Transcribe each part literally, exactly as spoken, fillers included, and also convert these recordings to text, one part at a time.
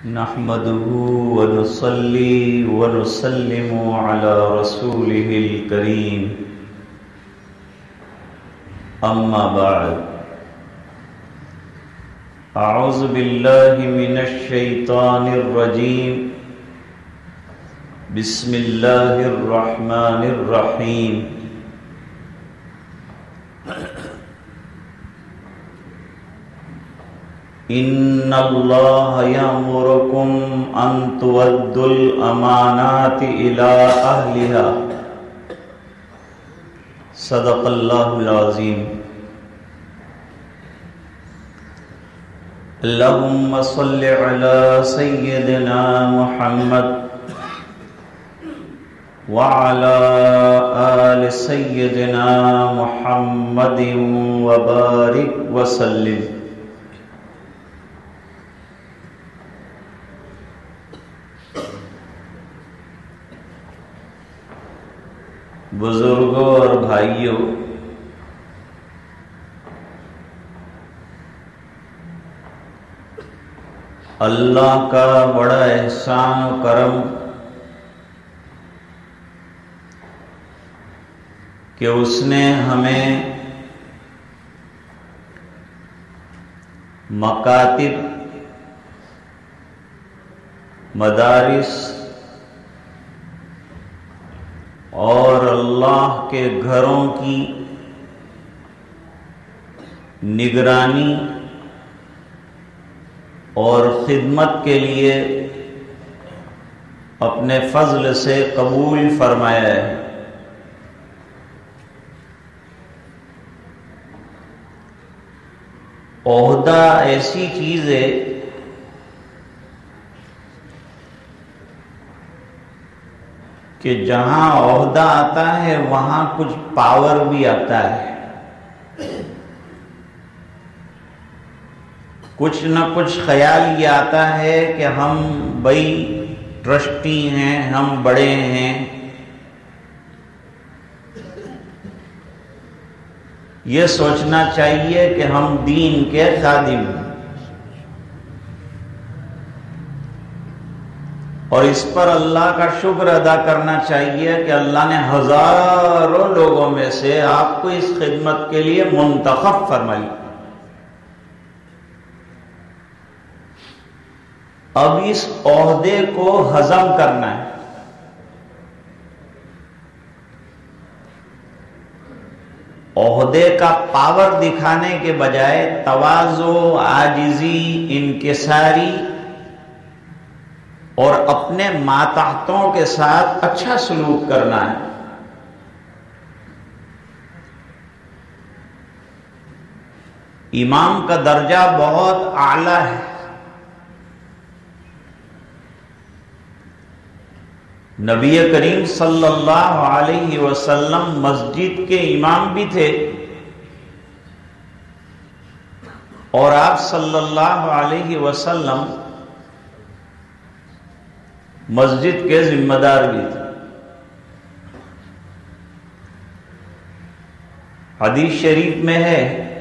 نحمده ونصلي ونسلم على رسوله الكريم أما بعد أعوذ بالله من الشيطان الرجيم بسم الله الرحمن الرحيم إن الله يأمركم أن تؤدوا الأمانات إلى أهلها صدق الله العظيم اللهم صل على سيدنا محمد وعلى آل سيدنا محمد وبارك وسلم بزرگوں اور بھائیوں، اللہ کا بڑا احسان و کرم کہ اس نے ہمیں مکاتب، مدارس اور اللہ کے گھروں کی نگرانی اور خدمت کے لیے اپنے فضل سے قبول فرمایا ہے۔ عہدہ ایسی چیز ہے کہ جہاں عہدہ آتا ہے وہاں کچھ پاور بھی آتا ہے، کچھ نہ کچھ خیال یہ آتا ہے کہ ہم بھائی ٹرسٹی ہیں، ہم بڑے ہیں، یہ سوچنا چاہیے کہ ہم دین کے خادم ہیں، اور اس پر اللہ کا شکر ادا کرنا چاہیے کہ اللہ نے ہزاروں لوگوں میں سے آپ کو اس خدمت کے لیے منتخب فرمائی۔ اب اس عہدے کو ہضم کرنا ہے۔ عہدے کا پاور دکھانے کے بجائے تواضع، عاجزی، انکساری اور اپنے ماتحتوں کے ساتھ اچھا سلوک کرنا ہے۔ امام کا درجہ بہت اعلیٰ ہے۔ نبی کریم صلی اللہ علیہ وسلم مسجد کے امام بھی تھے، اور آپ صلی اللہ علیہ وسلم مسجد کے ذمہ دار بھی تھے۔ حدیث شریف میں ہے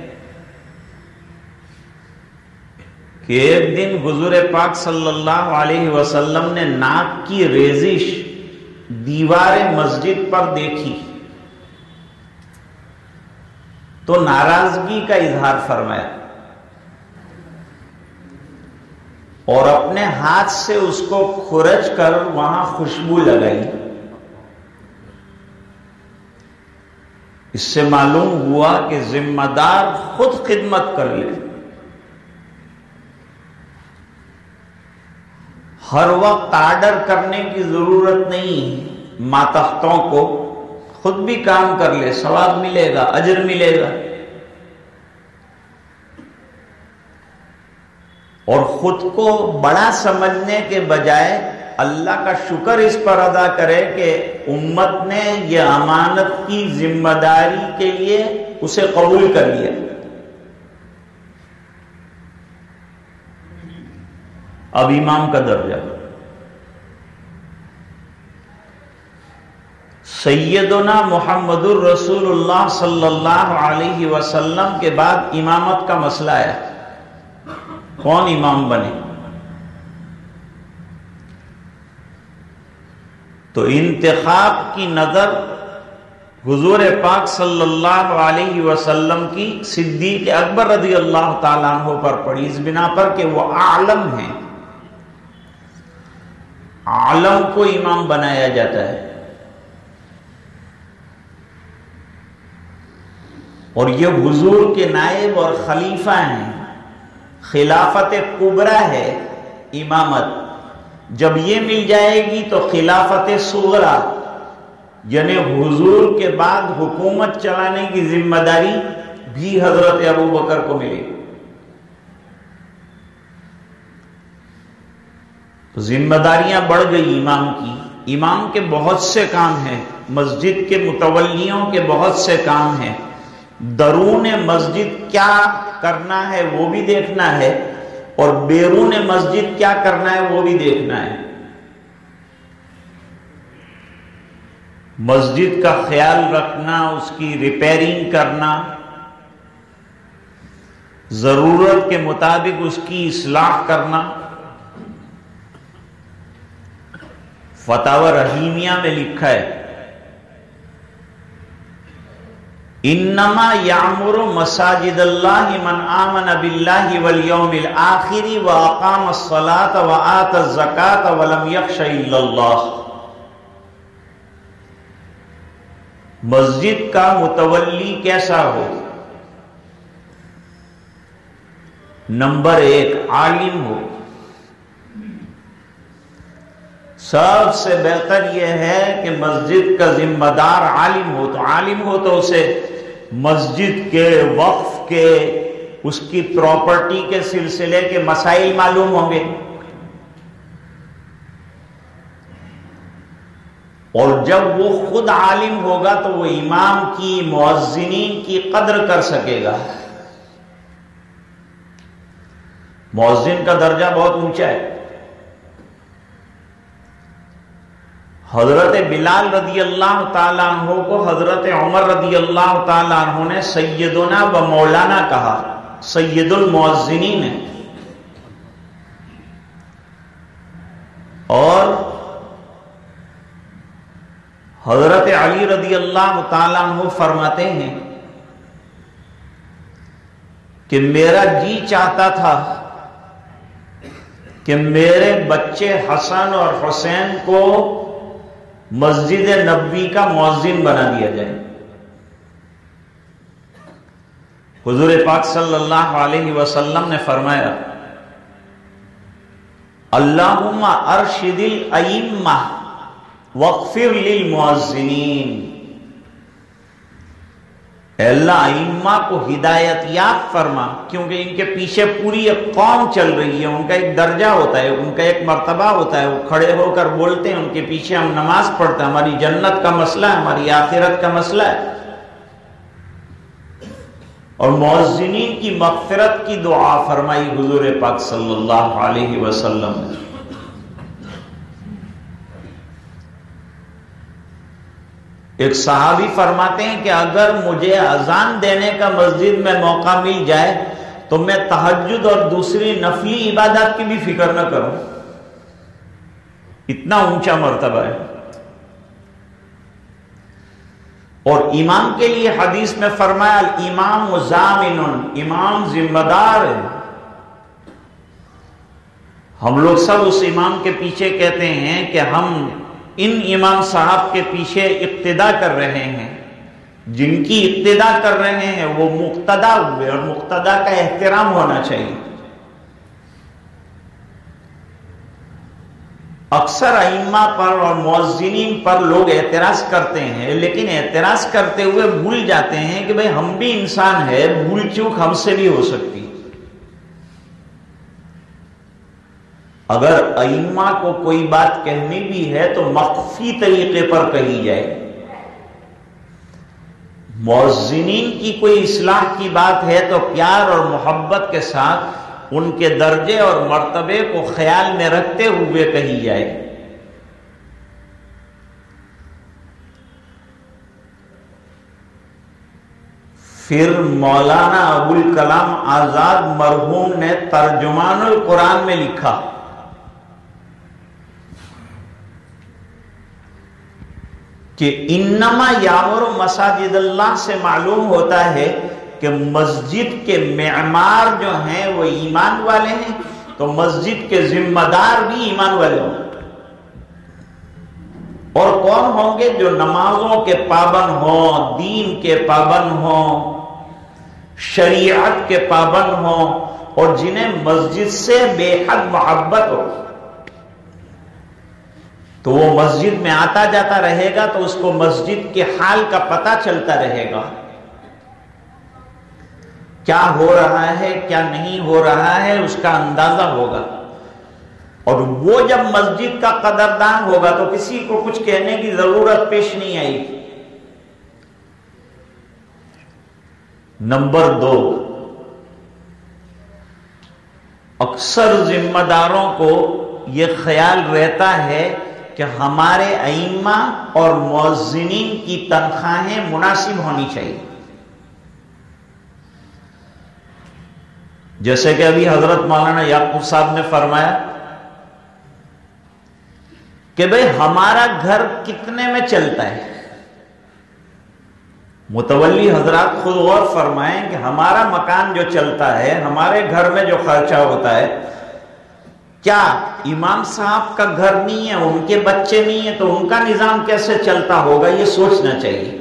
کہ ایک دن حضور پاک صلی اللہ علیہ وسلم نے ناک کی ریزش دیوار مسجد پر دیکھی تو ناراضگی کا اظہار فرمایا اور اپنے ہاتھ سے اس کو کھرچ کر وہاں خوشبو لگائی۔ اس سے معلوم ہوا کہ ذمہ دار خود خدمت کر لے، ہر وقت آرڈر کرنے کی ضرورت نہیں، ماتحتوں کو خود بھی کام کر لے، ثواب ملے گا، اجر ملے گا، اور خود کو بڑا سمجھنے کے بجائے اللہ کا شکر اس پر ادا کرے کہ امت نے یہ امانت کی ذمہ داری کے لیے اسے قبول کر لیا۔ اب امام کا درجہ، سیدنا محمد الرسول اللہ صلی اللہ علیہ وسلم کے بعد امامت کا مسئلہ ہے، کون امام بنے؟ تو انتخاب کی نظر حضور پاک صلی اللہ علیہ وسلم کی صدیق اکبر رضی اللہ تعالیٰ عنہ پر پڑی، اس بنا پر کہ وہ عالم ہیں، عالم کو امام بنایا جاتا ہے، اور یہ حضور کے نائب اور خلیفہ ہیں، خلافت کبریٰ ہے امامت، جب یہ مل جائے گی تو خلافت صغریٰ یعنی حضور کے بعد حکومت چلانے کی ذمہ داری بھی حضرت ابو بکر کو ملے گی۔ ذمہ داریاں بڑھ گئی امام کی، امام کے بہت سے کام ہیں، مسجد کے متولیوں کے بہت سے کام ہیں، درون مسجد کیا کرنا ہے وہ بھی دیکھنا ہے، اور بیرون مسجد کیا کرنا ہے وہ بھی دیکھنا ہے۔ مسجد کا خیال رکھنا، اس کی ریپیرنگ کرنا، ضرورت کے مطابق اس کی اصلاح کرنا۔ فتاوی رحیمیہ میں لکھا ہے انما یعمر مساجد اللہ من آمن باللہ والیوم الآخر واقام الصلاۃ وآت الزکاۃ ولم یخش الا اللہ۔ مسجد کا متولی کیسا ہو؟ نمبر ایک، عالم ہو۔ سب سے بہتر یہ ہے کہ مسجد کا ذمہ دار عالم ہو، تو عالم ہو تو اسے مسجد کے وقف کے، اس کی پراپرٹی کے سلسلے کے مسائل معلوم ہوں گے، اور جب وہ خود عالم ہوگا تو وہ امام کی، مؤذنین کی قدر کر سکے گا۔ مؤذن کا درجہ بہت اونچا ہے۔ حضرت بلال رضی اللہ تعالیٰ عنہ کو حضرت عمر رضی اللہ تعالیٰ عنہ نے سیدنا و مولانا کہا، سید المؤذنین ہے، اور حضرت علی رضی اللہ تعالیٰ عنہ فرماتے ہیں کہ میرا جی چاہتا تھا کہ میرے بچے حسن اور حسین کو مسجد نبوی کا مؤذن بنا دیا جائے۔ حضور پاک صلی اللہ علیہ وسلم نے فرمایا اللہم ارشد الائمہ واغفر للمؤذنین، اے اللہ ائمہ کو ہدایت یاب فرما، کیونکہ ان کے پیچھے پوری ایک قوم چل رہی ہے، ان کا ایک درجہ ہوتا ہے، ان کا ایک مرتبہ ہوتا ہے، وہ کھڑے ہو کر بولتے ہیں، ان کے پیچھے ہم نماز پڑھتے ہیں، ہماری جنت کا مسئلہ ہے، ہماری آخرت کا مسئلہ ہے۔ اور مؤذنین کی مغفرت کی دعا فرمائی حضور پاک صلی اللہ علیہ وسلم نے۔ ایک صحابی فرماتے ہیں کہ اگر مجھے اذان دینے کا مسجد میں موقع مل جائے تو میں تہجد اور دوسری نفلی عبادات کی بھی فکر نہ کروں، اتنا اونچا مرتبہ ہے۔ اور امام کے لیے حدیث میں فرمایا الامام ضامن، امام ذمہ دار ہے۔ ہم لوگ سب اس امام کے پیچھے کہتے ہیں کہ ہم ان امام صاحب کے پیچھے اقتدا کر رہے ہیں، جن کی اقتدا کر رہے ہیں وہ مقتدا ہوئے، اور مقتدا کا احترام ہونا چاہیے۔ اکثر ائمہ پر اور مؤذنین پر لوگ اعتراض کرتے ہیں، لیکن اعتراض کرتے ہوئے بھول جاتے ہیں کہ بھئی ہم بھی انسان ہیں، بھول چوک ہم سے بھی ہو سکتی۔ اگر ائمہ کو کوئی بات کہنی بھی ہے تو مخفی طریقے پر کہی جائے۔ مؤذنین کی کوئی اصلاح کی بات ہے تو پیار اور محبت کے ساتھ ان کے درجے اور مرتبے کو خیال میں رکھتے ہوئے کہی جائے۔ پھر مولانا ابوالکلام آزاد مرحوم نے ترجمان القرآن میں لکھا کہ انما یامر مساجد اللہ سے معلوم ہوتا ہے کہ مسجد کے معمار جو ہیں وہ ایمان والے ہیں، تو مسجد کے ذمہ دار بھی ایمان والے ہوں۔ اور کون ہوں گے؟ جو نمازوں کے پابند ہوں، دین کے پابند ہوں، شریعت کے پابند ہوں، اور جنہیں مسجد سے بے حد محبت ہو۔ تو وہ مسجد میں آتا جاتا رہے گا تو اس کو مسجد کے حال کا پتہ چلتا رہے گا، کیا ہو رہا ہے کیا نہیں ہو رہا ہے اس کا اندازہ ہوگا، اور وہ جب مسجد کا قدردان ہوگا تو کسی کو کچھ کہنے کی ضرورت پیش نہیں آئے گی۔ نمبر دو، اکثر ذمہ داروں کو یہ خیال رہتا ہے کہ ہمارے ائمہ اور مؤذنین کی تنخواہیں مناسب ہونی چاہیے۔ جیسے کہ ابھی حضرت مولانا یعقوب صاحب نے فرمایا کہ بھئی ہمارا گھر کتنے میں چلتا ہے؟ متولی حضرات خود غور فرمائیں کہ ہمارا مکان جو چلتا ہے، ہمارے گھر میں جو خرچہ ہوتا ہے، کیا امام صاحب کا گھر نہیں ہے، ان کے بچے نہیں ہیں، تو ان کا نظام کیسے چلتا ہوگا؟ یہ سوچنا چاہیے،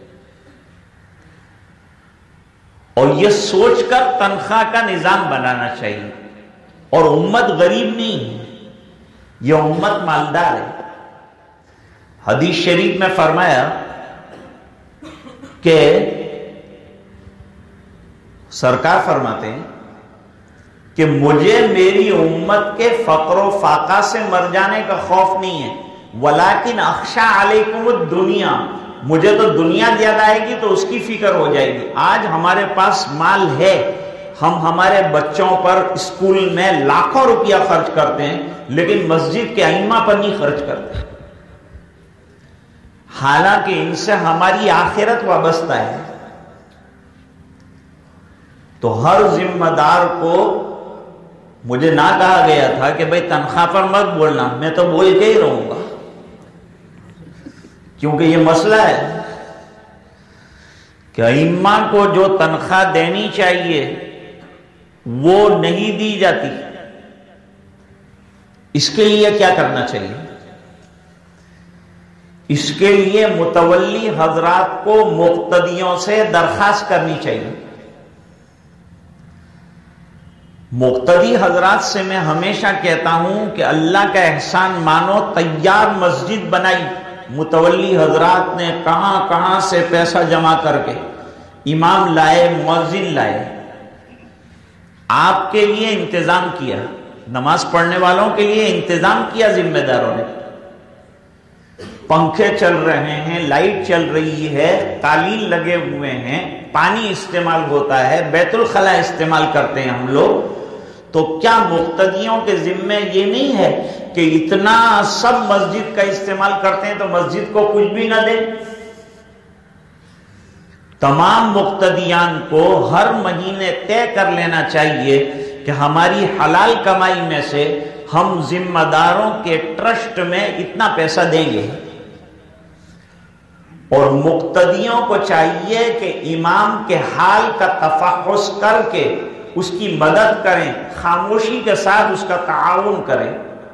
اور یہ سوچ کر تنخواہ کا نظام بنانا چاہیے۔ اور امت غریب نہیں ہے، یہ امت مالدار ہے۔ حدیث شریف میں فرمایا کہ سرکار فرماتے ہیں کہ مجھے میری امت کے فقر و فاقہ سے مر جانے کا خوف نہیں ہے، ولیکن اخشا علیکم الدنیا، مجھے تو دنیا یاد آئے گی تو اس کی فکر ہو جائے گی۔ آج ہمارے پاس مال ہے، ہم ہمارے بچوں پر اسکول میں لاکھوں روپیہ خرچ کرتے ہیں، لیکن مسجد کے ائمہ پر نہیں خرچ کرتے، حالانکہ ان سے ہماری آخرت وابستہ ہے۔ تو ہر ذمہ دار کو، مجھے نہ کہا گیا تھا کہ بھئی تنخواہ پر مت بولنا، میں تو بول کے ہی رہوں گا، کیونکہ یہ مسئلہ ہے کہ ائمہ کو جو تنخواہ دینی چاہیے وہ نہیں دی جاتی۔ اس کے لیے کیا کرنا چاہیے؟ اس کے لیے متولی حضرات کو مقتدیوں سے درخواست کرنی چاہیے۔ مقتدی حضرات سے میں ہمیشہ کہتا ہوں کہ اللہ کا احسان مانو، تیار مسجد بنائی، متولی حضرات نے کہاں کہاں سے پیسہ جمع کر کے امام لائے، مؤذن لائے، آپ کے لیے انتظام کیا، نماز پڑھنے والوں کے لیے انتظام کیا ذمہ داروں نے۔ پنکھے چل رہے ہیں، لائٹ چل رہی ہے، قالین لگے ہوئے ہیں، پانی استعمال ہوتا ہے، بیت الخلا استعمال کرتے ہیں ہم لوگ، تو کیا مقتدیوں کے ذمے یہ نہیں ہے کہ اتنا سب مسجد کا استعمال کرتے ہیں تو مسجد کو کچھ بھی نہ دیں؟ تمام مقتدیان کو ہر مہینے طے کر لینا چاہیے کہ ہماری حلال کمائی میں سے ہم ذمہ داروں کے ٹرسٹ میں اتنا پیسہ دیں گے، اور مقتدیوں کو چاہیے کہ امام کے حال کا تفحص کر کے اس کی مدد کریں، خاموشی کے ساتھ اس کا تعاون کریں۔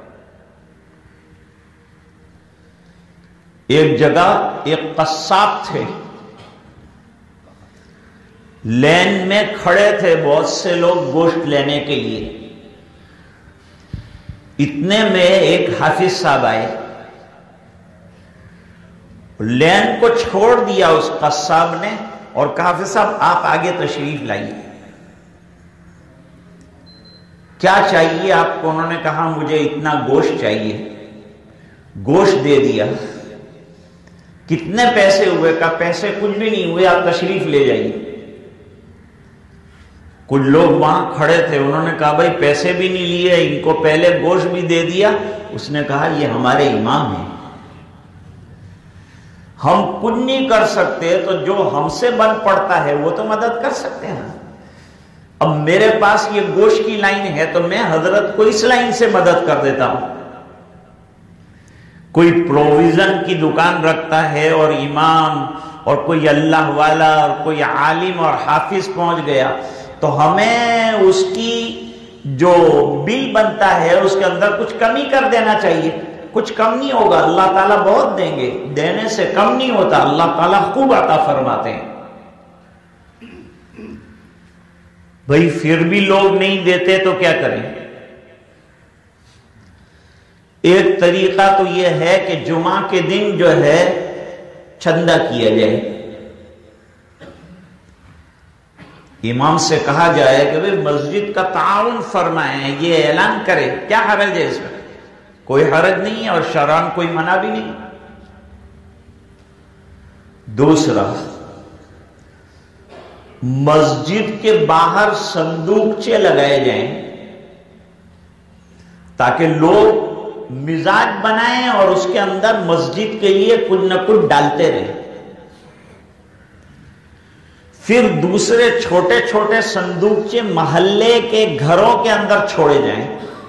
ایک جگہ ایک قصاب تھے، لین میں کھڑے تھے بہت سے لوگ گوشت لینے کے لیے۔ اتنے میں ایک حافظ صاحب آئے، لین کو چھوڑ دیا اس قصاب نے اور کہا حافظ صاحب آپ آگے تشریف لائیے، کیا چاہیے آپ کو؟ انہوں نے کہا مجھے اتنا گوشت چاہیے، گوشت دے دیا۔ کتنے پیسے ہوئے؟ کہا پیسے کچھ بھی نہیں ہوئے، آپ تشریف لے جائیے۔ کچھ لوگ وہاں کھڑے تھے، انہوں نے کہا بھائی پیسے بھی نہیں لیے، ان کو پہلے گوشت بھی دے دیا۔ اس نے کہا یہ ہمارے امام ہیں، ہم کچھ نہیں کر سکتے، تو جو ہم سے بن پڑتا ہے وہ تو مدد کر سکتے ہیں۔ اب میرے پاس یہ گوشت کی لائن ہے تو میں حضرت کو اس لائن سے مدد کر دیتا ہوں۔ کوئی پروویژن کی دکان رکھتا ہے اور امام اور کوئی اللہ والا اور کوئی عالم اور حافظ پہنچ گیا تو ہمیں اس کی جو بل بنتا ہے اس کے اندر کچھ کمی کر دینا چاہیے. کچھ کم نہیں ہوگا، اللہ تعالیٰ بہت دیں گے، دینے سے کم نہیں ہوتا، اللہ تعالیٰ خوب عطا فرماتے ہیں. بھئی پھر بھی لوگ نہیں دیتے تو کیا کریں؟ ایک طریقہ تو یہ ہے کہ جمعہ کے دن جو ہے چندہ کیا جائے. امام سے کہا جائے کہ بھئی مسجد کا تعاون فرمائیں، یہ اعلان کرے. کیا حرج ہے اس میں؟ کوئی حرج نہیں ہے اور شرعاً کوئی منع بھی نہیں. دوسرا، مسجد کے باہر صندوقچے لگائے جائیں تاکہ لوگ مزاج بنائیں اور اس کے اندر مسجد کے لیے کچھ نہ کچھ ڈالتے رہیں. پھر دوسرے چھوٹے چھوٹے صندوقچے محلے کے گھروں کے اندر چھوڑے جائیں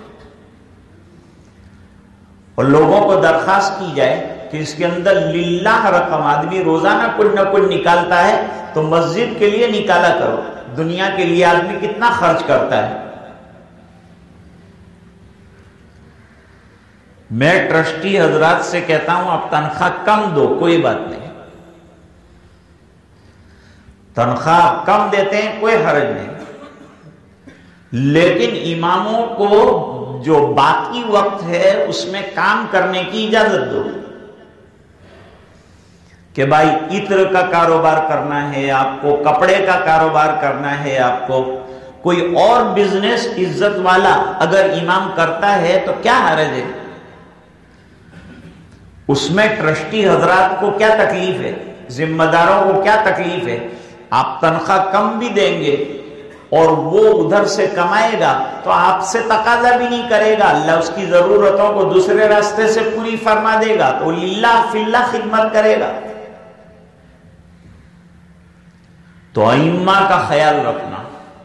اور لوگوں کو درخواست کی جائے کہ اس کے اندر للہ رقم، آدمی روزانہ کچھ نہ کچھ نکالتا ہے تو مسجد کے لیے نکالا کرو. دنیا کے لیے آدمی کتنا خرچ کرتا ہے. میں ٹرسٹی حضرات سے کہتا ہوں آپ تنخواہ کم دو، کوئی بات نہیں، تنخواہ کم دیتے ہیں کوئی حرج نہیں، لیکن اماموں کو جو باقی وقت ہے اس میں کام کرنے کی اجازت دو کہ بھائی عطر کا کاروبار کرنا ہے آپ کو، کپڑے کا کاروبار کرنا ہے آپ کو، کوئی اور بزنس عزت والا اگر امام کرتا ہے تو کیا حرج ہے؟ اس میں ٹرسٹی حضرات کو کیا تکلیف ہے، ذمہ داروں کو کیا تکلیف ہے؟ آپ تنخواہ کم بھی دیں گے اور وہ ادھر سے کمائے گا تو آپ سے تقاضا بھی نہیں کرے گا، اللہ اس کی ضرورتوں کو دوسرے راستے سے پوری فرما دے گا تو للہ فی اللہ خدمت کرے گا. تو ائمہ کا خیال رکھنا،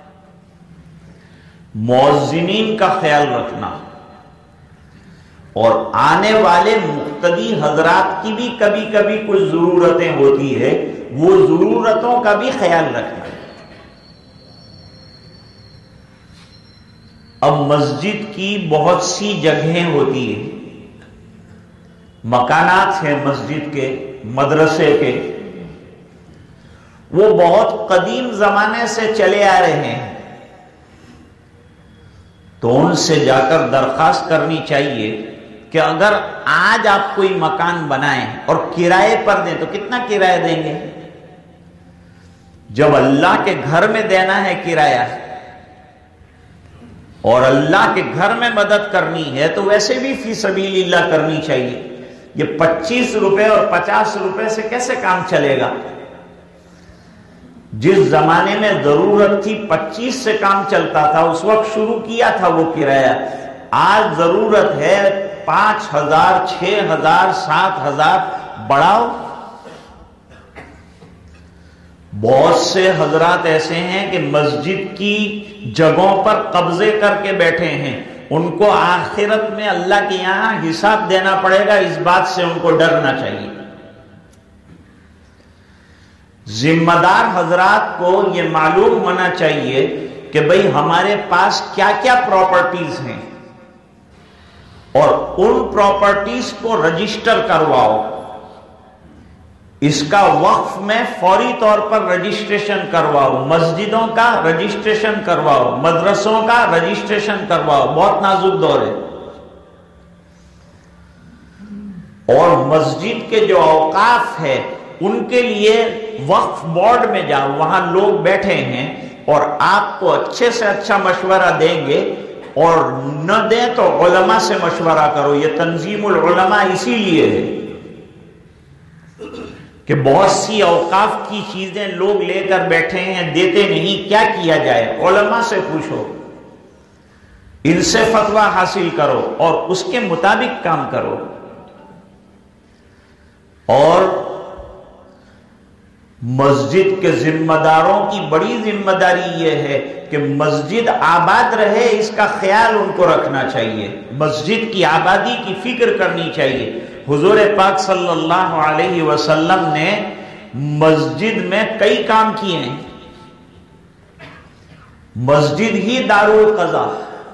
مؤذنین کا خیال رکھنا اور آنے والے مقتدی حضرات کی بھی کبھی کبھی کچھ ضرورتیں ہوتی ہے، وہ ضرورتوں کا بھی خیال رکھنا. اب مسجد کی بہت سی جگہیں ہوتی ہیں، مکانات ہیں مسجد کے، مدرسے کے، وہ بہت قدیم زمانے سے چلے آ رہے ہیں، تو ان سے جا کر درخواست کرنی چاہیے کہ اگر آج آپ کوئی مکان بنائیں اور کرائے پر دیں تو کتنا کرایہ دیں گے؟ جب اللہ کے گھر میں دینا ہے کرایہ اور اللہ کے گھر میں مدد کرنی ہے تو ویسے بھی فی سبیل اللہ کرنی چاہیے. یہ پچیس روپے اور پچاس روپے سے کیسے کام چلے گا؟ جس زمانے میں ضرورت تھی پچیس سے کام چلتا تھا، اس وقت شروع کیا تھا وہ کرایہ. آج ضرورت ہے پانچ ہزار، چھ ہزار، سات ہزار، بڑھاؤ. بہت سے حضرات ایسے ہیں کہ مسجد کی جگہوں پر قبضے کر کے بیٹھے ہیں، ان کو آخرت میں اللہ کے یہاں حساب دینا پڑے گا، اس بات سے ان کو ڈرنا چاہیے. ذمہ دار حضرات کو یہ معلوم ہونا چاہیے کہ بھئی ہمارے پاس کیا کیا پراپرٹیز ہیں اور ان پراپرٹیز کو رجسٹر کرواؤ. اس کا وقف میں فوری طور پر رجسٹریشن کرواؤ، مسجدوں کا رجسٹریشن کرواؤ، مدرسوں کا رجسٹریشن کرواؤ. بہت نازک دور ہے. اور مسجد کے جو اوقاف ہے ان کے لیے وقف بورڈ میں جاؤ، وہاں لوگ بیٹھے ہیں اور آپ کو اچھے سے اچھا مشورہ دیں گے، اور نہ دیں تو علماء سے مشورہ کرو. یہ تنظیم العلماء اسی لیے ہے کہ بہت سی اوقاف کی چیزیں لوگ لے کر بیٹھے ہیں، دیتے نہیں. کیا کیا جائے؟ علماء سے پوچھو، ان سے فتویٰ حاصل کرو اور اس کے مطابق کام کرو. اور مسجد کے ذمہ داروں کی بڑی ذمہ داری یہ ہے کہ مسجد آباد رہے، اس کا خیال ان کو رکھنا چاہیے. مسجد کی آبادی کی فکر کرنی چاہیے. حضور پاک صلی اللہ علیہ وسلم نے مسجد میں کئی کام کیے ہیں. مسجد ہی دارالقضا،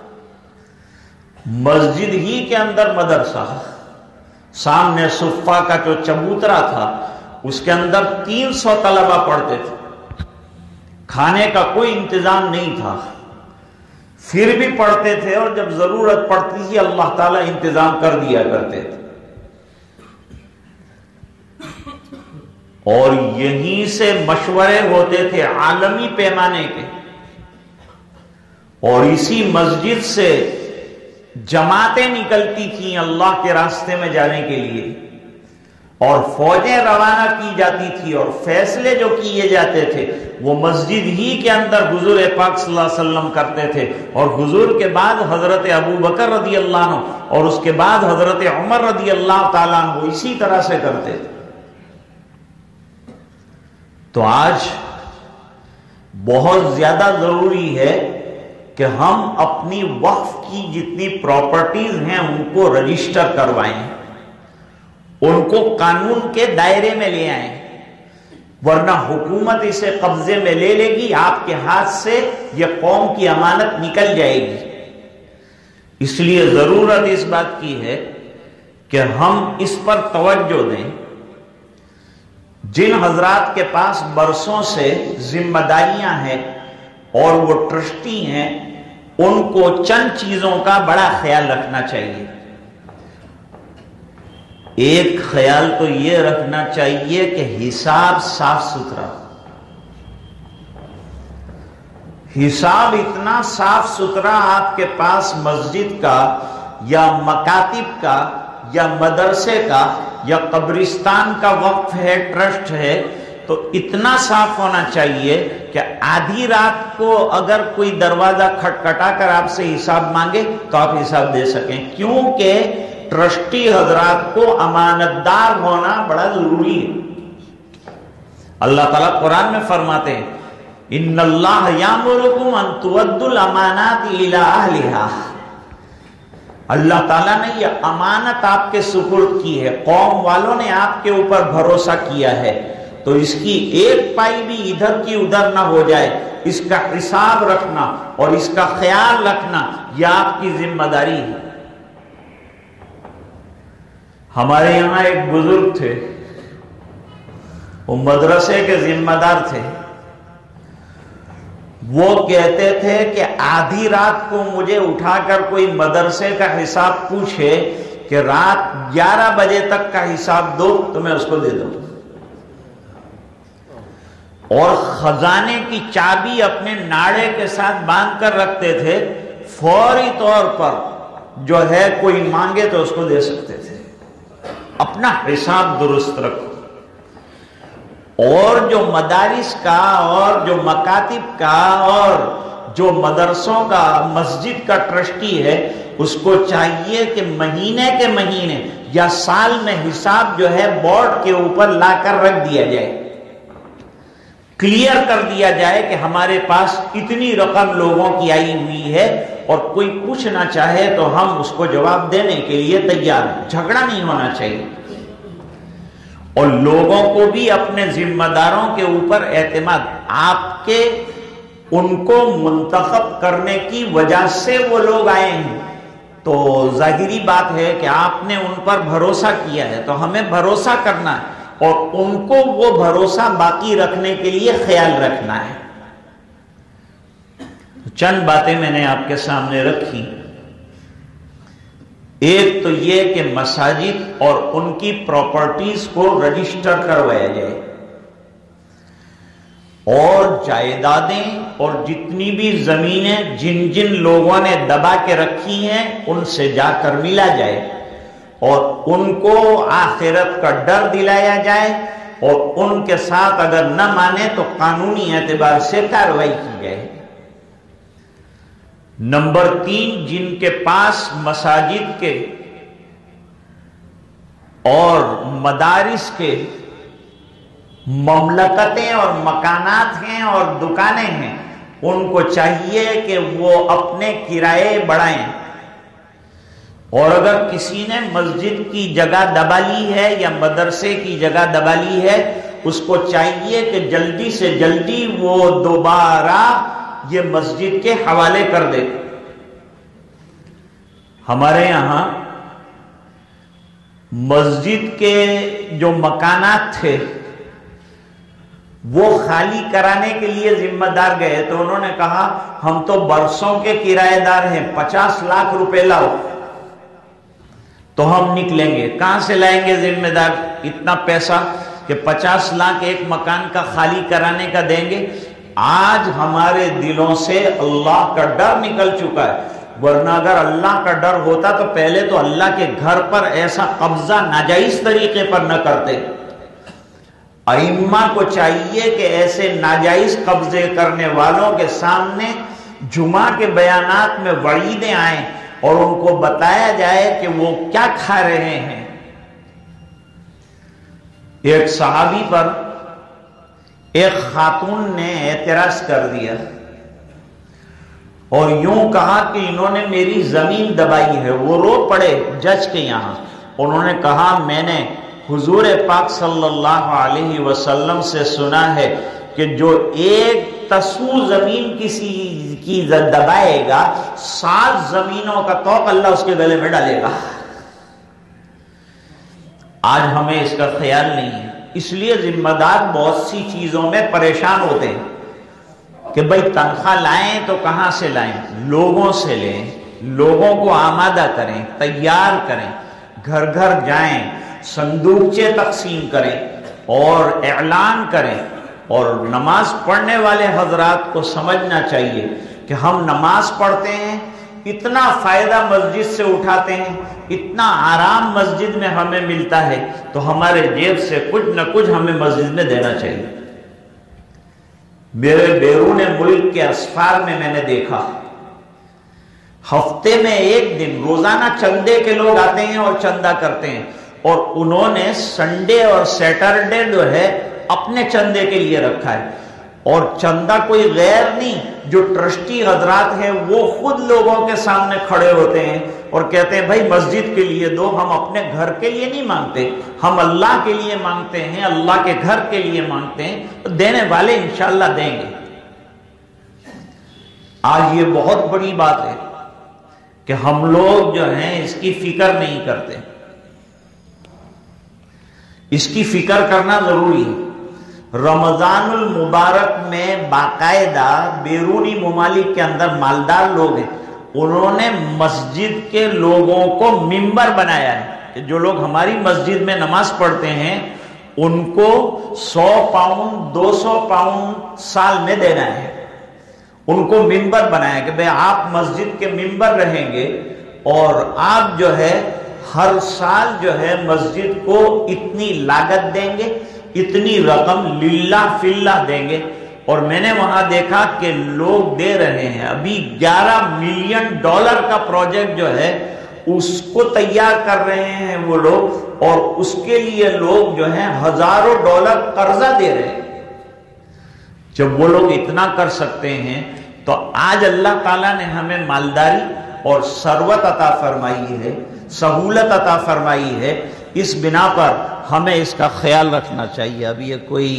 مسجد ہی کے اندر مدرسہ، سامنے صفہ کا جو چبوترا تھا اس کے اندر تین سو طلبہ پڑھتے تھے. کھانے کا کوئی انتظام نہیں تھا، پھر بھی پڑھتے تھے، اور جب ضرورت پڑتی تھی اللہ تعالیٰ انتظام کر دیا کرتے تھے. اور یہیں سے مشورے ہوتے تھے عالمی پیمانے کے، اور اسی مسجد سے جماعتیں نکلتی تھیں اللہ کے راستے میں جانے کے لیے، اور فوجیں روانہ کی جاتی تھی، اور فیصلے جو کیے جاتے تھے وہ مسجد ہی کے اندر حضور پاک صلی اللہ علیہ وسلم کرتے تھے. اور حضور کے بعد حضرت ابو بکر رضی اللہ عنہ اور اس کے بعد حضرت عمر رضی اللہ تعالیٰ عنہ اسی طرح سے کرتے تھے. تو آج بہت زیادہ ضروری ہے کہ ہم اپنی وقف کی جتنی پراپرٹیز ہیں ان کو رجسٹر کروائیں، ان کو قانون کے دائرے میں لے آئیں، ورنہ حکومت اسے قبضے میں لے لے گی، آپ کے ہاتھ سے یہ قوم کی امانت نکل جائے گی. اس لیے ضرورت اس بات کی ہے کہ ہم اس پر توجہ دیں. جن حضرات کے پاس برسوں سے ذمہ داریاں ہیں اور وہ ٹرسٹی ہیں، ان کو چند چیزوں کا بڑا خیال رکھنا چاہیے. ایک خیال تو یہ رکھنا چاہیے کہ حساب صاف ستھرا، حساب اتنا صاف ستھرا آپ کے پاس مسجد کا یا مکاتب کا یا مدرسے کا یا قبرستان کا وقف ہے، ٹرسٹ ہے، تو اتنا صاف ہونا چاہیے کہ آدھی رات کو اگر کوئی دروازہ کھٹکھٹا کر آپ سے حساب مانگے تو آپ حساب دے سکیں. کیونکہ ٹرسٹی حضرات کو امانت دار ہونا بڑا ضروری ہے. اللہ تعالیٰ قرآن میں فرماتے ہیں ان اللہ یامرکم ان تؤدوا الامانات الی اہلھا. اللہ تعالیٰ نے یہ امانت آپ کے سپرد کی ہے، قوم والوں نے آپ کے اوپر بھروسہ کیا ہے، تو اس کی ایک پائی بھی ادھر کی ادھر نہ ہو جائے، اس کا حساب رکھنا اور اس کا خیال رکھنا یہ آپ کی ذمہ داری ہے. ہمارے یہاں ایک بزرگ تھے، وہ مدرسے کے ذمہ دار تھے. وہ کہتے تھے کہ آدھی رات کو مجھے اٹھا کر کوئی مدرسے کا حساب پوچھے کہ رات گیارہ بجے تک کا حساب دو تو میں اس کو دے دوں. اور خزانے کی چابی اپنے ناڑے کے ساتھ باندھ کر رکھتے تھے، فوری طور پر جو ہے کوئی مانگے تو اس کو دے سکتے تھے. اپنا حساب درست رکھو. اور جو مدارس کا اور جو مکاتب کا اور جو مدرسوں کا مسجد کا ٹرسٹی ہے اس کو چاہیے کہ مہینے کے مہینے یا سال میں حساب جو ہے بورڈ کے اوپر لا کر رکھ دیا جائے، کلیئر کر دیا جائے کہ ہمارے پاس اتنی رقم لوگوں کی آئی ہوئی ہے، اور کوئی پوچھنا چاہے تو ہم اس کو جواب دینے کے لیے تیار ہیں. جھگڑا نہیں ہونا چاہیے. اور لوگوں کو بھی اپنے ذمہ داروں کے اوپر اعتماد، آپ کے ان کو منتخب کرنے کی وجہ سے وہ لوگ آئے ہیں، تو ظاہری بات ہے کہ آپ نے ان پر بھروسہ کیا ہے، تو ہمیں بھروسہ کرنا ہے اور ان کو وہ بھروسہ باقی رکھنے کے لیے خیال رکھنا ہے. چند باتیں میں نے آپ کے سامنے رکھی. ایک تو یہ کہ مساجد اور ان کی پراپرٹیز کو رجسٹر کروایا جائے، اور جائیدادیں اور جتنی بھی زمینیں جن جن لوگوں نے دبا کے رکھی ہیں ان سے جا کر ملا جائے، اور ان کو آخرت کا ڈر دلایا جائے، اور ان کے ساتھ اگر نہ مانے تو قانونی اعتبار سے کارروائی کی جائے. نمبر تین، جن کے پاس مساجد کے اور مدارس کے مملکتیں اور مکانات ہیں اور دکانیں ہیں، ان کو چاہیے کہ وہ اپنے کرائے بڑھائیں. اور اگر کسی نے مسجد کی جگہ دبا لی ہے یا مدرسے کی جگہ دبا لی ہے، اس کو چاہیے کہ جلدی سے جلدی وہ دوبارہ یہ مسجد کے حوالے کر دے۔ ہمارے یہاں مسجد کے جو مکانات تھے وہ خالی کرانے کے لیے ذمہ دار گئے تو انہوں نے کہا ہم تو برسوں کے کرایہ دار ہیں، پچاس لاکھ روپے لاؤ تو ہم نکلیں گے۔ کہاں سے لائیں گے ذمہ دار اتنا پیسہ کہ پچاس لاکھ ایک مکان کا خالی کرانے کا دیں گے؟ آج ہمارے دلوں سے اللہ کا ڈر نکل چکا ہے، ورنہ اگر اللہ کا ڈر ہوتا تو پہلے تو اللہ کے گھر پر ایسا قبضہ ناجائز طریقے پر نہ کرتے۔ ائمہ کو چاہیے کہ ایسے ناجائز قبضے کرنے والوں کے سامنے جمعہ کے بیانات میں وعیدیں آئیں اور ان کو بتایا جائے کہ وہ کیا کھا رہے ہیں۔ ایک صحابی پر ایک خاتون نے اعتراض کر دیا اور یوں کہا کہ انہوں نے میری زمین دبائی ہے۔ وہ رو پڑے جج کے یہاں، انہوں نے کہا میں نے حضور پاک صلی اللہ علیہ وسلم سے سنا ہے کہ جو ایک تسو زمین کسی کی دبائے گا، سات زمینوں کا توق اللہ اس کے گلے میں ڈالے گا۔ آج ہمیں اس کا خیال نہیں ہے، اس لیے ذمہ دار بہت سی چیزوں میں پریشان ہوتے ہیں کہ بھئی تنخواہ لائیں تو کہاں سے لائیں؟ لوگوں سے لیں، لوگوں کو آمادہ کریں، تیار کریں، گھر گھر جائیں، صندوقچے تقسیم کریں اور اعلان کریں۔ اور نماز پڑھنے والے حضرات کو سمجھنا چاہیے کہ ہم نماز پڑھتے ہیں، اتنا فائدہ مسجد سے اٹھاتے ہیں، اتنا آرام مسجد میں ہمیں ملتا ہے، تو ہمارے جیب سے کچھ نہ کچھ ہمیں مسجد میں دینا چاہیے۔ میرے بیرون ملک کے اسفار میں میں نے دیکھا ہفتے میں ایک دن روزانہ چندے کے لوگ آتے ہیں اور چندہ کرتے ہیں، اور انہوں نے سنڈے اور سیٹرڈے جو ہے اپنے چندے کے لیے رکھا ہے، اور چندہ کوئی غیر نہیں، جو ٹرسٹی حضرات ہیں وہ خود لوگوں کے سامنے کھڑے ہوتے ہیں اور کہتے ہیں بھائی مسجد کے لیے دو، ہم اپنے گھر کے لیے نہیں مانگتے، ہم اللہ کے لیے مانگتے ہیں، اللہ کے گھر کے لیے مانگتے ہیں، دینے والے انشاءاللہ دیں گے۔ آج یہ بہت بڑی بات ہے کہ ہم لوگ جو ہیں اس کی فکر نہیں کرتے، اس کی فکر کرنا ضروری ہے۔ رمضان المبارک میں باقاعدہ بیرونی ممالک کے اندر مالدار لوگ ہیں، انہوں نے مسجد کے لوگوں کو ممبر بنایا ہے کہ جو لوگ ہماری مسجد میں نماز پڑھتے ہیں ان کو سو پاؤنڈ دو سو پاؤنڈ سال میں دینا ہے، ان کو ممبر بنایا کہ بھئی آپ مسجد کے ممبر رہیں گے اور آپ جو ہے ہر سال جو ہے مسجد کو اتنی لاگت دیں گے، اتنی رقم للہ فی اللہ دیں گے۔ اور میں نے وہاں دیکھا کہ لوگ دے رہے ہیں، ابھی گیارہ ملین ڈالر کا پروجیکٹ جو ہے اس کو تیار کر رہے ہیں وہ لوگ، اور اس کے لیے لوگ جو ہیں ہزاروں ڈالر قرضہ دے رہے ہیں۔ جب وہ لوگ اتنا کر سکتے ہیں تو آج اللہ تعالیٰ نے ہمیں مالداری اور ثروت عطا فرمائی ہے، سہولت عطا فرمائی ہے، اس بنا پر ہمیں اس کا خیال رکھنا چاہیے۔ اب یہ کوئی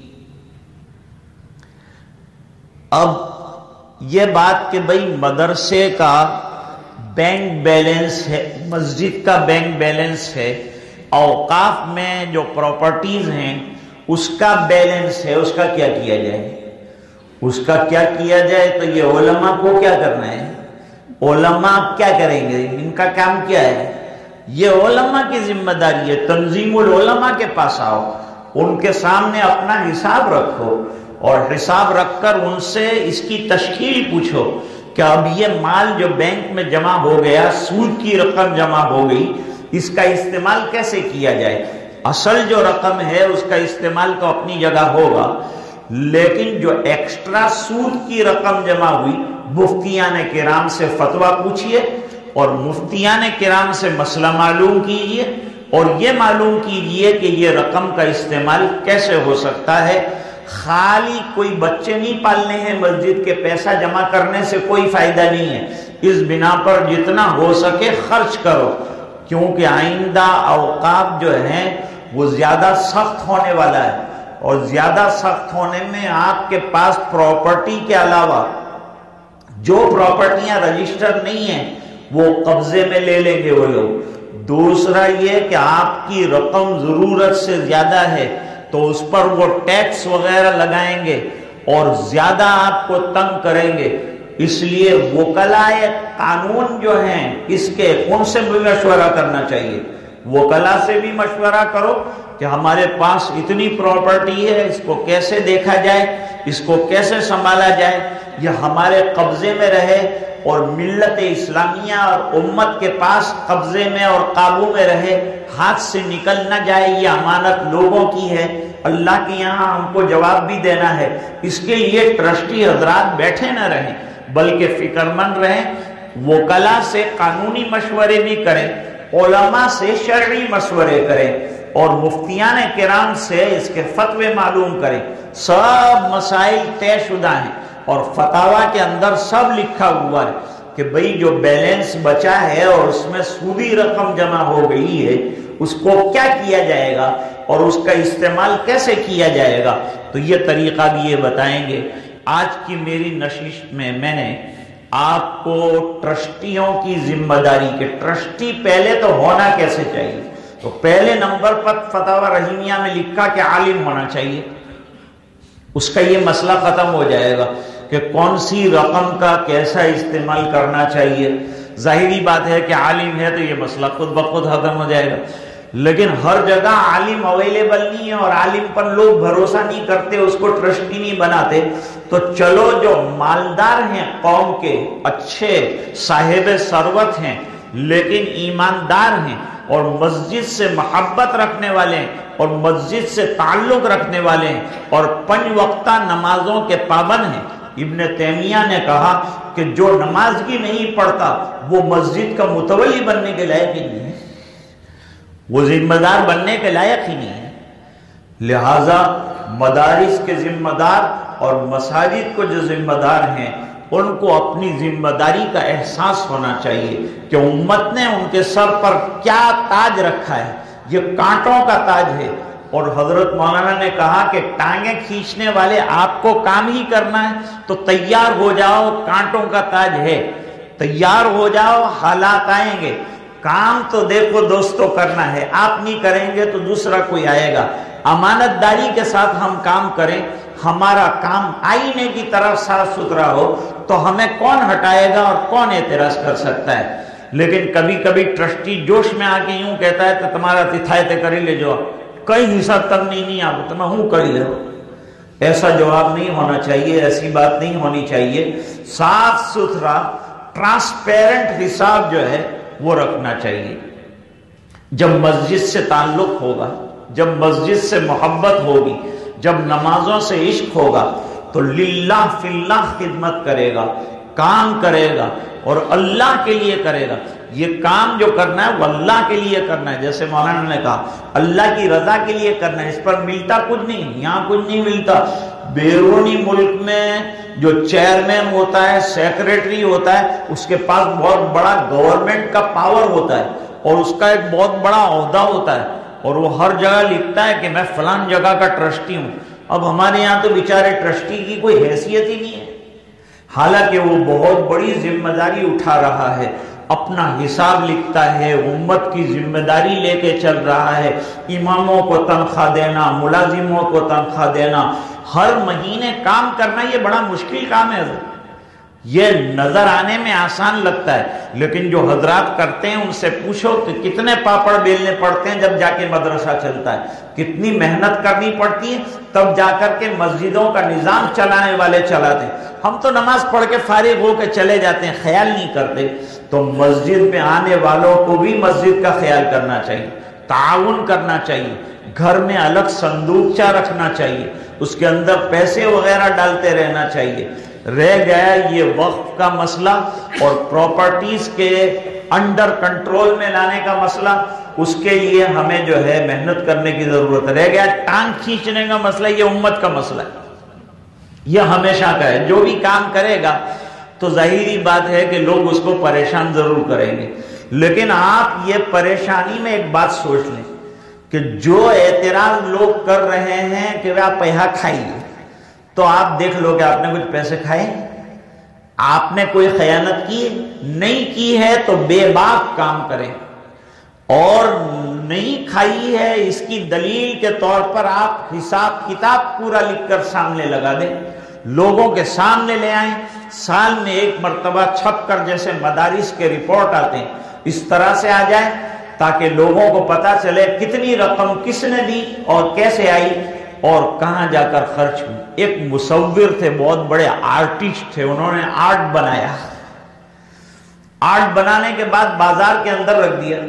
اب یہ بات کہ بھئی مدرسے کا بینک بیلنس ہے، مسجد کا بینک بیلنس ہے، اوقاف میں جو پراپرٹیز ہیں اس کا بیلنس ہے، اس کا کیا کیا جائے؟ اس کا کیا کیا جائے تو یہ علماء کو کیا کرنا ہے؟ علماء کیا کریں گے؟ ان کا کام کیا ہے؟ یہ علماء کی ذمہ داری ہے۔ تنظیم العلماء کے پاس آؤ، ان کے سامنے اپنا حساب رکھو اور حساب رکھ کر ان سے اس کی تشکیل پوچھو کہ اب یہ مال جو بینک میں جمع ہو گیا، سود کی رقم جمع ہو گئی، اس کا استعمال کیسے کیا جائے؟ اصل جو رقم ہے اس کا استعمال تو اپنی جگہ ہوگا، لیکن جو ایکسٹرا سود کی رقم جمع ہوئی، مفتیان کرام سے فتویٰ پوچھئے اور مفتیان کرام سے مسئلہ معلوم کیجئے اور یہ معلوم کیجئے کہ یہ رقم کا استعمال کیسے ہو سکتا ہے۔ خالی کوئی بچے نہیں پالنے ہیں مسجد کے، پیسہ جمع کرنے سے کوئی فائدہ نہیں ہے، اس بنا پر جتنا ہو سکے خرچ کرو، کیونکہ آئندہ اوقات جو ہیں وہ زیادہ سخت ہونے والا ہے، اور زیادہ سخت ہونے میں آپ کے پاس پراپرٹی کے علاوہ جو پراپرٹیاں رجسٹر نہیں ہیں وہ قبضے میں لے لیں گے وہ لوگ۔ دوسرا یہ کہ آپ کی رقم ضرورت سے زیادہ ہے تو اس پر وہ ٹیکس وغیرہ لگائیں گے اور زیادہ آپ کو تنگ کریں گے، اس لیے وکلائے قانون جو ہیں اس کے ان سے بھی مشورہ کرنا چاہیے۔ وکلا سے بھی مشورہ کرو کہ ہمارے پاس اتنی پراپرٹی ہے، اس کو کیسے دیکھا جائے، اس کو کیسے سنبھالا جائے، یہ ہمارے قبضے میں رہے اور ملت اسلامیہ اور امت کے پاس قبضے میں اور قابو میں رہے، ہاتھ سے نکل نہ جائے، یہ امانت لوگوں کی ہے، اللہ کے یہاں ہم کو جواب بھی دینا ہے۔ اس کے لیے ٹرسٹی حضرات بیٹھے نہ رہیں بلکہ فکر مند رہیں، وکلا سے قانونی مشورے بھی کریں، علماء سے شرعی مشورے کریں اور مفتیان کرام سے اس کے فتوے معلوم کریں۔ سب مسائل طے شدہ ہیں اور فتاوی کے اندر سب لکھا ہوا ہے کہ بھئی جو بیلنس بچا ہے اور اس میں سودی رقم جمع ہو گئی ہے اس کو کیا کیا جائے گا اور اس کا استعمال کیسے کیا جائے گا، تو یہ طریقہ بھی یہ بتائیں گے۔ آج کی میری نشست میں میں نے آپ کو ٹرسٹیوں کی ذمہ داری کے ٹرسٹی پہلے تو ہونا کیسے چاہیے، تو پہلے نمبر پر فتاوی رحیمیہ میں لکھا کہ عالم ہونا چاہیے، اس کا یہ مسئلہ ختم ہو جائے گا کہ کون سی رقم کا کیسا استعمال کرنا چاہیے۔ ظاہری بات ہے کہ عالم ہے تو یہ مسئلہ خود بخود ختم ہو جائے گا، لیکن ہر جگہ عالم اویلیبل نہیں ہے اور عالم پر لوگ بھروسہ نہیں کرتے، اس کو ٹرسٹی نہیں بناتے، تو چلو جو مالدار ہیں قوم کے، اچھے صاحب ثروت ہیں لیکن ایماندار ہیں اور مسجد سے محبت رکھنے والے ہیں اور مسجد سے تعلق رکھنے والے ہیں اور پنج وقتہ نمازوں کے پابند ہیں۔ ابن تیمیہ نے کہا کہ جو نماز بھی نہیں پڑھتا وہ مسجد کا متولی بننے کے لائق ہی نہیں ہے، وہ ذمہ دار بننے کے لائق ہی نہیں ہے۔ لہٰذا مدارس کے ذمہ دار اور مساجد کو جو ذمہ دار ہیں ان کو اپنی ذمہ داری کا احساس ہونا چاہیے کہ امت نے ان کے سر پر کیا تاج رکھا ہے، یہ کانٹوں کا تاج ہے، اور حضرت مولانا نے کہا کہ ٹانگیں کھینچنے والے آپ کو کام ہی کرنا ہے تو تیار ہو جاؤ، کانٹوں کا تاج ہے، تیار ہو جاؤ، حالات آئیں گے، کام تو دیکھو دوستو کرنا ہے، آپ نہیں کریں گے تو دوسرا کوئی آئے گا۔ امانت داری کے ساتھ ہم کام کریں، ہمارا کام آئینے کی طرف صاف ستھرا ہو تو ہمیں کون ہٹائے گا اور کون اعتراض کر سکتا ہے۔ لیکن کبھی کبھی ٹرسٹی جوش میں آ کے یوں کہتا ہے تو تمہارا تتھائے کری لے جو کئی حصہ تک نہیں نہیں آپ تو میں ہوں کری لے، ایسا جواب نہیں ہونا چاہیے، ایسی بات نہیں ہونی چاہیے۔ صاف ستھرا ٹرانسپیرنٹ حساب جو ہے وہ رکھنا چاہیے۔ جب مسجد سے تعلق ہوگا، جب مسجد سے محبت ہوگی، جب نمازوں سے عشق ہوگا تو للہ فی اللہ خدمت کرے گا، کام کرے گا اور اللہ کے لیے کرے گا۔ یہ کام جو کرنا ہے وہ اللہ کے لیے کرنا ہے، جیسے مولانا نے کہا اللہ کی رضا کے لیے کرنا ہے، اس پر ملتا کچھ نہیں، یہاں کچھ نہیں ملتا۔ بیرونی ملک میں جو چیئرمین ہوتا ہے، سیکریٹری ہوتا ہے، اس کے پاس بہت بڑا گورنمنٹ کا پاور ہوتا ہے اور اس کا ایک بہت بڑا عہدہ ہوتا ہے اور وہ ہر جگہ لکھتا ہے کہ میں فلان جگہ کا ٹرسٹی ہوں۔ اب ہمارے یہاں تو بیچارے ٹرسٹی کی کوئی حیثیت ہی نہیں ہے، حالانکہ وہ بہت بڑی ذمہ داری اٹھا رہا ہے، اپنا حساب لکھتا ہے، امت کی ذمہ داری لے کے چل رہا ہے، اماموں کو تنخواہ دینا، ملازموں کو تنخواہ دینا، ہر مہینے کام کرنا، یہ بڑا مشکل کام ہے۔ یہ نظر آنے میں آسان لگتا ہے لیکن جو حضرات کرتے ہیں ان سے پوچھو کہ کتنے پاپڑ بیلنے پڑتے ہیں جب جا کے مدرسہ چلتا ہے، کتنی محنت کرنی پڑتی ہے تب جا کر کے مسجدوں کا نظام چلانے والے چلاتے ہیں۔ ہم تو نماز پڑھ کے فارغ ہو کے چلے جاتے ہیں، خیال نہیں کرتے۔ تو مسجد میں آنے والوں کو بھی مسجد کا خیال کرنا چاہیے، تعاون کرنا چاہیے، گھر میں الگ صندوقچہ رکھنا چاہیے، اس کے اندر پیسے وغیرہ ڈالتے رہنا چاہیے۔ رہ گیا یہ وقف کا مسئلہ اور پراپرٹیز کے انڈر کنٹرول میں لانے کا مسئلہ، اس کے لیے ہمیں جو ہے محنت کرنے کی ضرورت ہے۔ رہ گیا ٹانگ کھینچنے کا مسئلہ، یہ امت کا مسئلہ ہے۔ یہ ہمیشہ کا ہے، جو بھی کام کرے گا تو ظاہری بات ہے کہ لوگ اس کو پریشان ضرور کریں گے، لیکن آپ یہ پریشانی میں ایک بات سوچ لیں کہ جو اعتراض لوگ کر رہے ہیں کہ آپ پیسہ کھائیے، تو آپ دیکھ لو کہ آپ نے کچھ پیسے کھائے، آپ نے کوئی خیانت کی نہیں کی ہے تو بے باک کام کریں، اور نہیں کھائی ہے اس کی دلیل کے طور پر آپ حساب کتاب پورا لکھ کر سامنے لگا دیں، لوگوں کے سامنے لے آئیں، سال میں ایک مرتبہ چھپ کر جیسے مدارس کے رپورٹ آتے ہیں اس طرح سے آ جائیں، تاکہ لوگوں کو پتا چلے کتنی رقم کس نے دی اور کیسے آئی اور کہاں جا کر خرچ ہوئی۔ ایک مصور تھے، بہت بڑے آرٹسٹ تھے، انہوں نے آرٹ بنایا، آرٹ بنانے کے بعد بازار کے اندر رکھ دیا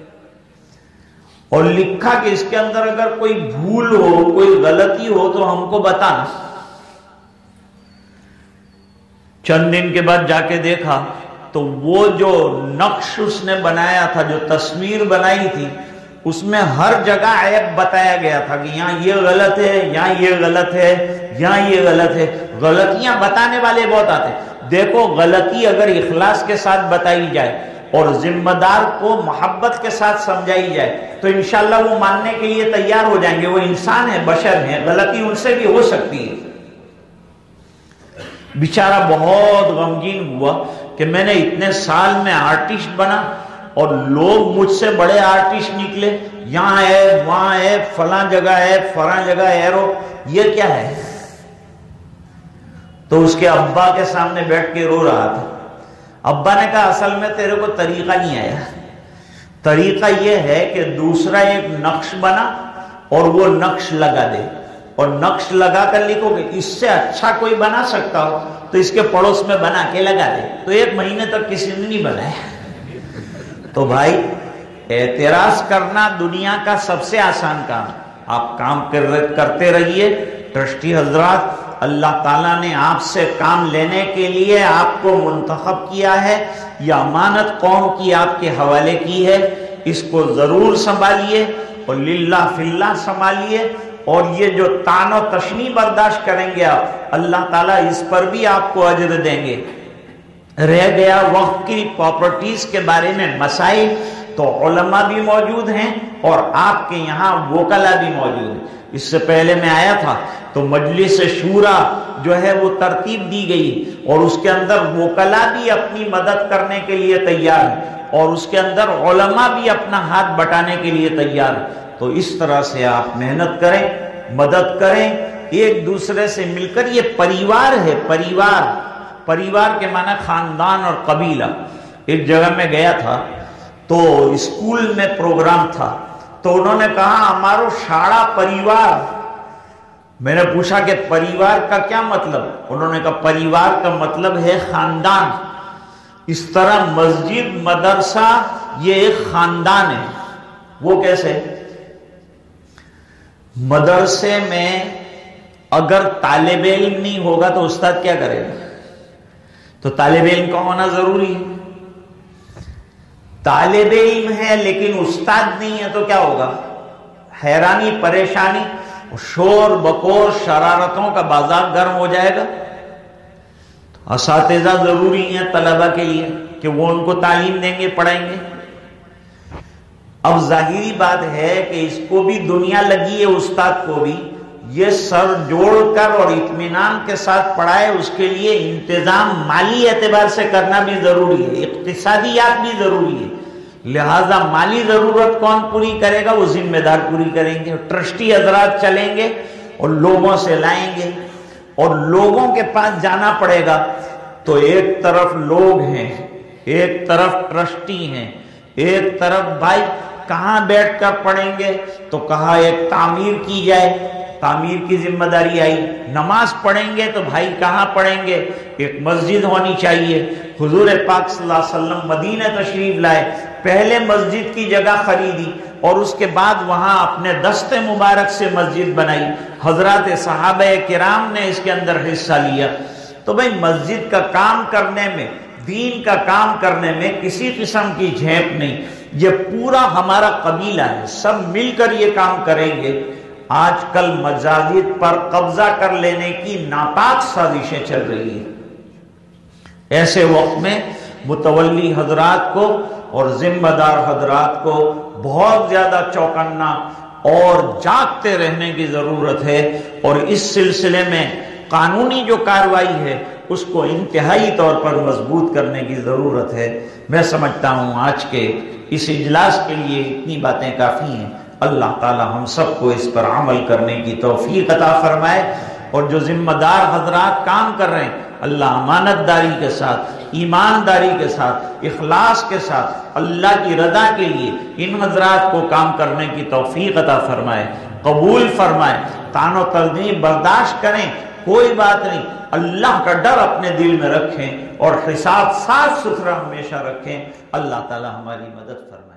اور لکھا کہ اس کے اندر اگر کوئی بھول ہو، کوئی غلطی ہو تو ہم کو بتانا۔ چند دن کے بعد جا کے دیکھا تو وہ جو نقش اس نے بنایا تھا، جو تصویر بنائی تھی، اس میں ہر جگہ عیب بتایا گیا تھا کہ یہاں یہ غلط ہے، یہاں یہ غلط ہے، یہاں یہ غلط ہے۔ غلطیاں بتانے والے بہت آتے ہیں۔ دیکھو، غلطی اگر اخلاص کے ساتھ بتائی جائے اور ذمہ دار کو محبت کے ساتھ سمجھائی جائے تو انشاءاللہ وہ ماننے کے لیے تیار ہو جائیں گے۔ وہ انسان ہے، بشر ہیں، غلطی ان سے بھی ہو سکتی ہے۔ بیچارہ بہت غمگین ہوا کہ میں نے اتنے سال میں آرٹسٹ بنا اور لوگ مجھ سے بڑے آرٹسٹ نکلے، یہاں ہے، وہاں ہے، فلاں جگہ ہے، فلاں جگہ ایرو، یہ کیا ہے؟ تو اس کے ابا کے سامنے بیٹھ کے رو رہا تھا۔ ابا نے کہا اصل میں تیرے کو طریقہ نہیں آیا، طریقہ یہ ہے کہ دوسرا ایک نقش بنا اور وہ نقش لگا دے، اور نقش لگا کر لکھو کہ اس سے اچھا کوئی بنا سکتا ہو تو اس کے پڑوس میں بنا کے لگا دے۔ تو ایک مہینے تک کسی نے نہیں بنایا۔ تو بھائی، اعتراض کرنا دنیا کا سب سے آسان کام، آپ کام کرتے رہیے۔ ٹرسٹی حضرات، اللہ تعالیٰ نے آپ سے کام لینے کے لیے آپ کو منتخب کیا ہے، یہ امانت قوم کی آپ کے حوالے کی ہے، اس کو ضرور سنبھالیے اور للہ فی اللہ سنبھالیے، اور یہ جو طعن و تشنیع برداشت کریں گے آپ، اللہ تعالیٰ اس پر بھی آپ کو اجر دیں گے۔ رہ گیا وقت کی پراپرٹیز کے بارے میں مسائل، تو علماء بھی موجود ہیں اور آپ کے یہاں وکلا بھی موجود ہیں۔ اس سے پہلے میں آیا تھا تو مجلس شورا جو ہے وہ ترتیب دی گئی اور اس کے اندر وکلا بھی اپنی مدد کرنے کے لیے تیار ہیں اور اس کے اندر علماء بھی اپنا ہاتھ بٹانے کے لیے تیار ہیں۔ تو اس طرح سے آپ محنت کریں، مدد کریں، ایک دوسرے سے مل کر۔ یہ پریوار ہے، پریوار پریوار کے معنی خاندان اور قبیلہ۔ ایک جگہ میں گیا تھا تو اسکول میں پروگرام تھا، تو انہوں نے کہا ہمارو شاڑا پریوار۔ میں نے پوچھا کہ پریوار کا کیا مطلب؟ انہوں نے کہا پریوار کا مطلب ہے خاندان۔ اس طرح مسجد، مدرسہ یہ ایک خاندان ہے۔ وہ کیسے؟ مدرسے میں اگر طالب علم نہیں ہوگا تو استاد کیا کرے گا؟ تو طالب علم کا ہونا ضروری ہے۔ طالب علم ہے لیکن استاد نہیں ہے تو کیا ہوگا؟ حیرانی، پریشانی، شور بکور، شرارتوں کا بازار گرم ہو جائے گا۔ اساتذہ ضروری ہیں طلبہ کے لیے کہ وہ ان کو تعلیم دیں گے، پڑھائیں گے۔ اب ظاہری بات ہے کہ اس کو بھی دنیا لگی ہے، استاد کو بھی یہ سر جوڑ کر اور اطمینان کے ساتھ پڑھائے، اس کے لیے انتظام مالی اعتبار سے کرنا بھی ضروری ہے، اقتصادیات بھی ضروری ہے۔ لہذا مالی ضرورت کون پوری کرے گا؟ وہ ذمہ دار پوری کریں گے۔ ٹرسٹی حضرات چلیں گے اور لوگوں سے لائیں گے، اور لوگوں کے پاس جانا پڑے گا تو ایک طرف لوگ ہیں، ایک طرف ٹرسٹی ہیں، ایک طرف بھائی کہاں بیٹھ کر پڑھیں گے؟ تو کہا ایک تعمیر کی جائے، تعمیر کی ذمہ داری آئی۔ نماز پڑھیں گے تو بھائی کہاں پڑھیں گے؟ ایک مسجد ہونی چاہیے۔ حضور پاک صلی اللہ علیہ وسلم مدینہ تشریف لائے، پہلے مسجد کی جگہ خریدی اور اس کے بعد وہاں اپنے دست مبارک سے مسجد بنائی۔ حضرات صحابہ کرام نے اس کے اندر حصہ لیا۔ تو بھائی مسجد کا کام کرنے میں، دین کا کام کرنے میں کسی قسم کی جھیپ نہیں، یہ پورا ہمارا قبیلہ ہے، سب مل کر یہ کام کریں گے۔ آج کل مساجد پر قبضہ کر لینے کی ناپاک سازشیں چل رہی ہیں۔ ایسے وقت میں متولی حضرات کو اور ذمہ دار حضرات کو بہت زیادہ چوکنا اور جاگتے رہنے کی ضرورت ہے، اور اس سلسلے میں قانونی جو کارروائی ہے اس کو انتہائی طور پر مضبوط کرنے کی ضرورت ہے۔ میں سمجھتا ہوں آج کے اس اجلاس کے لیے اتنی باتیں کافی ہیں۔ اللہ تعالی ہم سب کو اس پر عمل کرنے کی توفیق عطا فرمائے، اور جو ذمہ دار حضرات کام کر رہے ہیں اللہ امانت داری کے ساتھ، ایمانداری کے ساتھ، اخلاص کے ساتھ اللہ کی رضا کے لیے ان حضرات کو کام کرنے کی توفیق عطا فرمائے، قبول فرمائے، طعن و تنقید برداشت کریں، کوئی بات نہیں، اللہ کا ڈر اپنے دل میں رکھیں اور حساب صاف ستھرا ہمیشہ رکھیں۔ اللہ تعالی ہماری مدد فرمائے۔